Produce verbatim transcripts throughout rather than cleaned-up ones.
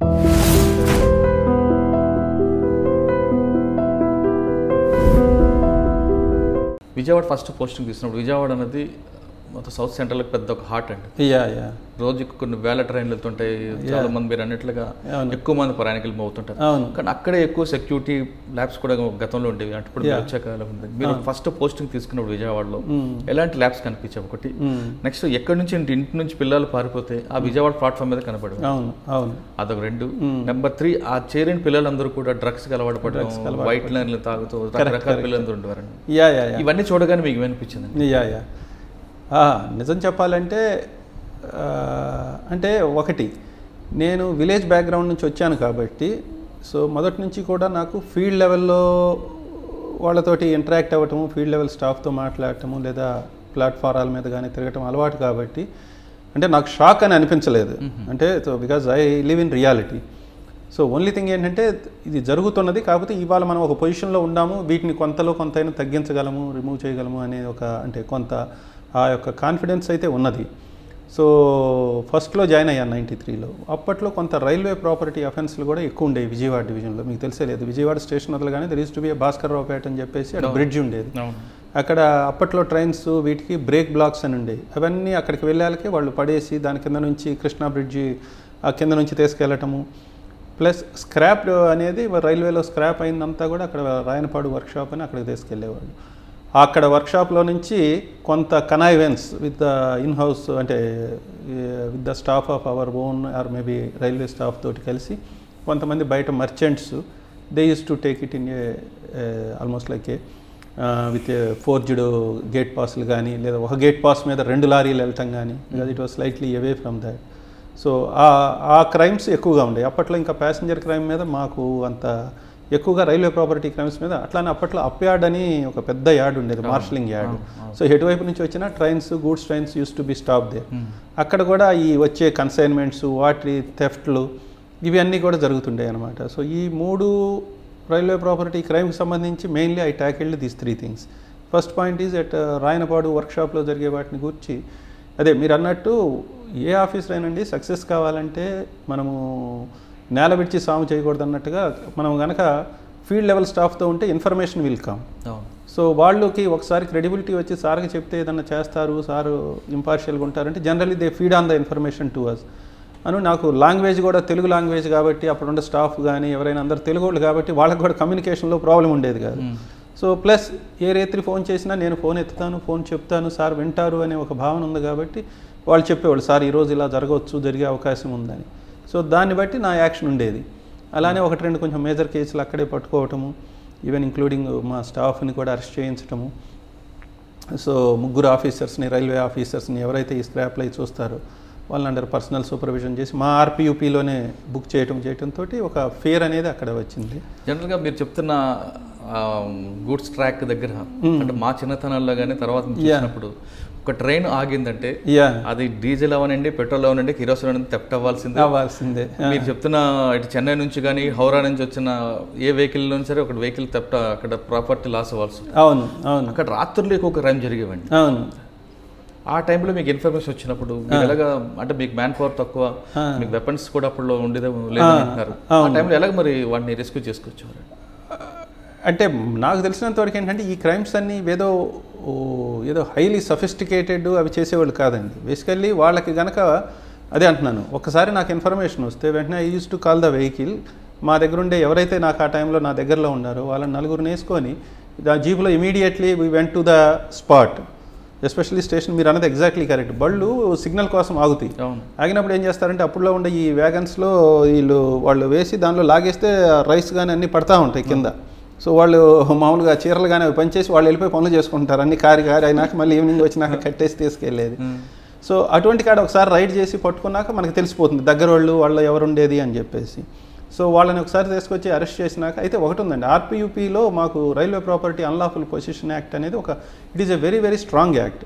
Vijayawada first posting తీసినప్పుడు విజయవాడ అనేది మొత్తం సౌత్ సెంట్రల్కి పెద్ద ఒక హార్ట్ అండి. యా యా రోజుకి కొన్ని వేల ట్రైన్లు వెళ్తుంటాయి, చాలా మంది మీరు అన్నట్లుగా ఎక్కువ మంది ప్రయాణికులు మోగుతుంటారు. కానీ అక్కడే ఎక్కువ సెక్యూరిటీ ల్యాబ్స్ కూడా గతంలో ఉండేవి. అంటే ఇప్పుడు వచ్చాక ఉంది. మీరు ఫస్ట్ పోస్టింగ్ తీసుకున్నప్పుడు విజయవాడలో ఎలాంటి ల్యాబ్స్ కనిపించాయి ఒకటి. నెక్స్ట్ ఎక్కడి నుంచి ఇంటి నుంచి పిల్లలు పారిపోతే ఆ విజయవాడ ప్లాట్ఫామ్ మీద కనపడదు, అదొక రెండు. నెంబర్ త్రీ, ఆ చేరిన పిల్లలందరూ కూడా డ్రగ్స్ కి అలవాటు పడడం, వైట్ లైన్లు తాగుతూ రకరకాల పిల్లలందరూ ఉండేవారు. ఇవన్నీ చూడగానే మీకు ఏమనిపించింది? యా యా నిజం చెప్పాలంటే అంటే ఒకటి, నేను విలేజ్ బ్యాక్గ్రౌండ్ నుంచి వచ్చాను కాబట్టి సో మొదటి నుంచి కూడా నాకు ఫీల్డ్ లెవెల్లో వాళ్ళతోటి ఇంటరాక్ట్ అవ్వటము, ఫీల్డ్ లెవెల్ స్టాఫ్తో మాట్లాడటము లేదా ప్లాట్ఫారాల మీద కానీ తిరగటం అలవాటు కాబట్టి అంటే నాకు షాక్ అని అనిపించలేదు. అంటే so because I live in reality. So only thing ఏంటంటే ఇది జరుగుతున్నది, కాకపోతే ఇవాళ మనం ఒక పొజిషన్లో ఉన్నాము, వీటిని కొంతలో కొంతైనా తగ్గించగలము, రిమూవ్ చేయగలము అనే ఒక అంటే కొంత ఆ యొక్క కాన్ఫిడెన్స్ అయితే ఉన్నది. సో ఫస్ట్లో జాయిన్ అయ్యాను నైంటీ త్రీలో. అప్పట్లో కొంత రైల్వే ప్రాపర్టీ అఫెన్స్లు కూడా ఎక్కువ ఉండేవి విజయవాడ డివిజన్లో. మీకు తెలిసే లేదు, విజయవాడ స్టేషన్ వదలగానే there is to be a Bhaskar Raopeta అని చెప్పేసి అక్కడ బ్రిడ్జ్ ఉండేది. అక్కడ అప్పట్లో ట్రైన్స్ వీటికి బ్రేక్ బ్లాక్స్ అని ఉండేవి. అవన్నీ అక్కడికి వెళ్ళాలకే వాళ్ళు పడేసి దాని కింద నుంచి కృష్ణా బ్రిడ్జి ఆ కింద నుంచి తీసుకెళ్ళటము, ప్లస్ స్క్రాప్ అనేది రైల్వేలో స్క్రాప్ అయిందంతా కూడా అక్కడ రాయనపాడు వర్క్షాప్ అని అక్కడికి తీసుకెళ్ళేవాళ్ళు. అక్కడ వర్క్షాప్లో నుంచి కొంత connivance with the in house అంటే with the staff of our own or maybe railway staff తోటి కలిసి కొంతమంది బయట merchants they use to take it in a almost like a with a forged gate పాస్లు కానీ లేదా ఒక గేట్ పాస్ మీద రెండు లారీలు వెళ్ళటం కానీ, because it was slightly away from that. So ఆ క్రైమ్స్ ఎక్కువగా ఉండేవి అప్పట్లో. ఇంకా ప్యాసింజర్ క్రైమ్ మీద మాకు అంత ఎక్కువగా రైల్వే ప్రాపర్టీ క్రైమ్స్ మీద. అట్లానే అప్పట్లో అప్ యార్డ్ అని ఒక పెద్ద యార్డ్ ఉండేది, మార్షలింగ్ యార్డ్. సో ఎటువైపు నుంచి వచ్చిన trains, goods trains use to be stop there. అక్కడ కూడా ఈ వచ్చే కన్సైన్మెంట్స్, వాటి థెఫ్ట్లు ఇవి అన్నీ కూడా జరుగుతుండే అనమాట. సో ఈ మూడు రైల్వే ప్రాపర్టీ క్రైమ్కి సంబంధించి mainly I tackled these three things. First point is at Rayanapadu వర్క్షాప్లో జరిగే వాటిని గురించి అదే మీరు అన్నట్టు ఏ ఆఫీసర్ అయినండి సక్సెస్ కావాలంటే మనము నేల విడిచి సాము చేయకూడదు అన్నట్టుగా మనం కనుక ఫీల్డ్ లెవెల్ స్టాఫ్తో ఉంటే ఇన్ఫర్మేషన్ విల్ కమ్. సో వాళ్ళకి ఒకసారి క్రెడిబిలిటీ వచ్చి సార్కి చెప్తే ఏదన్నా చేస్తారు, సారు ఇంపార్షియల్గా ఉంటారంటే generally they feed on the information to us అను. నాకు లాంగ్వేజ్ కూడా తెలుగు లాంగ్వేజ్ కాబట్టి అప్పుడుండే స్టాఫ్ కానీ ఎవరైనా అందరు తెలుగు వాళ్ళు కాబట్టి వాళ్ళకి కూడా కమ్యూనికేషన్లో ప్రాబ్లం ఉండేది కాదు. సో ప్లస్ ఏ రేత్రి ఫోన్ చేసినా నేను ఫోన్ ఎత్తుతాను, ఫోన్ చెప్తాను, సార్ వింటారు అనే ఒక భావన ఉంది కాబట్టి వాళ్ళు చెప్పేవాళ్ళు సార్ ఈరోజు ఇలా జరగవచ్చు, జరిగే అవకాశం ఉందని. సో దాన్ని బట్టి నా యాక్షన్ ఉండేది. అలానే ఒకటి రెండు కొంచెం మేజర్ కేసులు అక్కడే పట్టుకోవటము, ఈవెన్ ఇంక్లూడింగ్ మా స్టాఫ్ని కూడా అరెస్ట్ చేయించటము. సో ముగ్గురు ఆఫీసర్స్ని, రైల్వే ఆఫీసర్స్ని ఎవరైతే ఈ స్క్రాప్లు అయి చూస్తారో వాళ్ళని అండర్ పర్సనల్ సూపర్విజన్ చేసి మా ఆర్పియూపీలోనే బుక్ చేయటం చేయటంతో ఒక ఫేర్ అనేది అక్కడ వచ్చింది. జనరల్గా మీరు చెప్తున్న గూడ్స్ ట్రాక్ దగ్గర అంటే మా చిన్నతనాల్లో కానీ తర్వాత చూసినప్పుడు ఒక ట్రైన్ ఆగిందంటే అది డీజిల్ అవనండి, పెట్రోల్ అవనండి, కిరోసిన్ అవనండి థెఫ్ట్ అవ్వాల్సిందే అవ్వాల్సిందే మీరు చెప్తున్న ఇటు చెన్నై నుంచి కానీ హౌరా నుంచి వచ్చిన ఏ వెహికల్ నుంచి సరే ఒక వెహికల్ థెఫ్ట్ అక్కడ ప్రాపర్టీ లాస్ అవ్వాల్సి. అవును అవును అక్కడ రాత్రులు ఎక్కువ క్రైమ్ జరిగేవండి. అవును. ఆ టైంలో మీకు ఇన్ఫర్మేషన్ వచ్చినప్పుడు ఎలాగా అంటే మీకు మ్యాన్ పవర్ తక్కువ, మీకు వెపన్స్ కూడా అప్పుడు ఉండేదే లేదంటున్నారు. ఆ టైంలో ఎలాగ మరి వాటిని రెస్క్యూ చేసుకొచ్చేవారు? అంటే నాకు తెలిసినంత వరకు ఏంటంటే ఈ క్రైమ్స్ అన్నీ ఏదో ఏదో హైలీ సఫిస్టికేటెడ్ అవి చేసేవాళ్ళు కాదండి. బేసికల్లీ వాళ్ళకి కనుక అదే అంటున్నాను, ఒకసారి నాకు ఇన్ఫర్మేషన్ వస్తే వెంటనే I use to call the vehicle. మా దగ్గర ఉండే ఎవరైతే నాకు ఆ టైంలో నా దగ్గరలో ఉన్నారో వాళ్ళని నలుగురిని వేసుకొని ఆ జీపులో immediately we went to the spot. Especially station మీరు అన్నది ఎగ్జాక్ట్లీ కరెక్ట్. బళ్ళు సిగ్నల్ కోసం ఆగుతాయి. ఆగినప్పుడు ఏం చేస్తారంటే అప్పుడులో ఉండే ఈ వ్యాగన్స్లో వీళ్ళు వాళ్ళు వేసి దానిలో లాగేస్తే రైస్ కానీ అన్నీ పడతా ఉంటాయి కింద. సో వాళ్ళు మామూలుగా చీరలు కానీ అవి పనిచేసి వాళ్ళు వెళ్ళిపోయి పనులు చేసుకుంటారు, అన్ని కారి కారి అయినాక మళ్ళీ ఈవినింగ్ వచ్చి నాకు కట్టేసి తీసుకెళ్ళేది. సో అటువంటి కాడ ఒకసారి రైడ్ చేసి పట్టుకున్నాక మనకు తెలిసిపోతుంది దగ్గర వాళ్ళు వాళ్ళు ఎవరు ఉండేది అని చెప్పేసి. సో వాళ్ళని ఒకసారి తీసుకొచ్చి అరెస్ట్ చేసినాక అయితే ఒకటి ఉందండి, ఆర్పియూపీలో మాకు railway property unlawful possession act అనేది ఒక it is a very very strong act.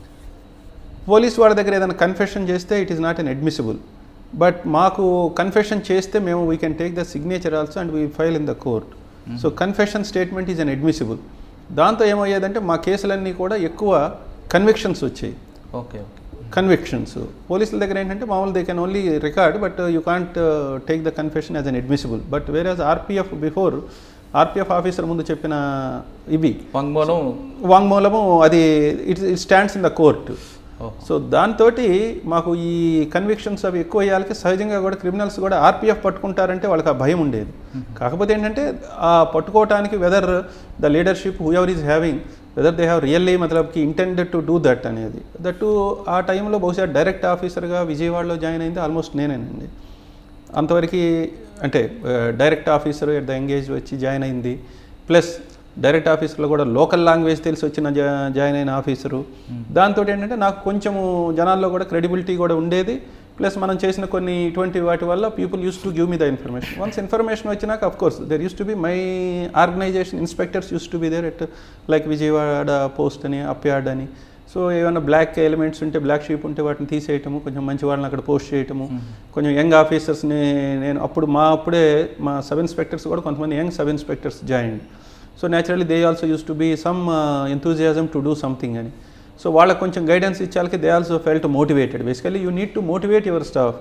Police వాళ్ళ దగ్గర ఏదైనా కన్ఫెషన్ చేస్తే it is not an admissible. But మాకు కన్ఫెషన్ చేస్తే మేము we can take the signature also and we file in the court. So confession statement is an admissible. దాంతో ఏమయ్యేదంటే మా కేసులన్నీ కూడా ఎక్కువ కన్విక్షన్స్ వచ్చాయి. Okay convictions. పోలీసుల దగ్గర ఏంటంటే మామూలు they can only record, but you can't take the confession as an admissible. But whereas RPF before, RPF officer ముందు చెప్పిన ఇవి వాంగ్మూలం వాంగ్మూలము అది it it stands in the court. So దాంతో మాకు ఈ కన్విక్షన్స్ అవి ఎక్కువ అయ్యాలకి సహజంగా కూడా క్రిమినల్స్ కూడా ఆర్పిఎఫ్ పట్టుకుంటారంటే వాళ్ళకి ఆ భయం ఉండేది. కాకపోతే ఏంటంటే ఆ పట్టుకోవటానికి whether the leadership whoever is having whether they have really మతలబ్కి ఇంటెండెడ్ టు డూ దట్ అనేది. దట్ ఆ టైంలో బహుశా డైరెక్ట్ ఆఫీసర్గా విజయవాడలో జాయిన్ అయింది ఆల్మోస్ట్ నేనేనండి. అంతవరకు అంటే direct officer at the engage వచ్చి జాయిన్ అయింది, ప్లస్ డైరెక్ట్ ఆఫీసర్లో కూడా లోకల్ లాంగ్వేజ్ తెలిసి వచ్చిన జాయిన్ అయిన ఆఫీసరు. దాంతో ఏంటంటే నాకు కొంచెము జనాల్లో కూడా క్రెడిబిలిటీ కూడా ఉండేది, ప్లస్ మనం చేసిన కొన్ని ఇటువంటి వాటి వల్ల people used to give me the information. Once information వచ్చినాక of course there used to be my organisation inspectors used to be there at like Vijayawada post అని, అప్యార్డ్ అని. సో ఏమైనా బ్లాక్ ఎలిమెంట్స్ ఉంటే, బ్లాక్ షీప్ ఉంటే వాటిని తీసేయటము, కొంచెం మంచి వాళ్ళని అక్కడ పోస్ట్ చేయటము, కొంచెం యంగ్ ఆఫీసర్స్ని నేను అప్పుడు మా అప్పుడే మా సబ్ ఇన్స్పెక్టర్స్ కూడా కొంతమంది young sub inspectors join. So naturally they also used to be some enthusiasm to do something అని. సో వాళ్ళకి కొంచెం గైడెన్స్ ఇచ్చాలకి they also felt motivated. Basically you need to motivate your staff.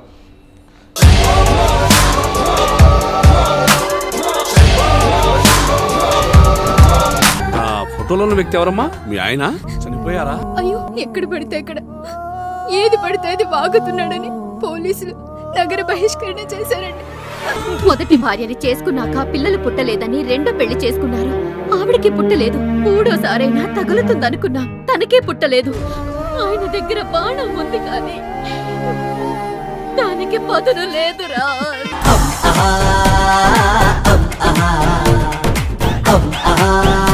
ఫోటోలో ఉన్న వ్యక్తి ఎవరమ్మా? మీ ఆయన చనిపోయారా? అయ్యో, ఎక్కడ పడితే అక్కడ ఏది పడితే అది వాగుతున్నాడని పోలీసులు నగర బహిష్కరణ చేశారండి. మొదటి భార్యని చేసుకున్నాక పిల్లలు పుట్టలేదని రెండో పెళ్లి చేసుకున్నారు. ఆవిడకి పుట్టలేదు. మూడోసారైనా తగులుతుందనుకున్నా, తనకే పుట్టలేదు. ఆయన దగ్గర బాణం ఉంది కానీ దానికి పదును లేదురా.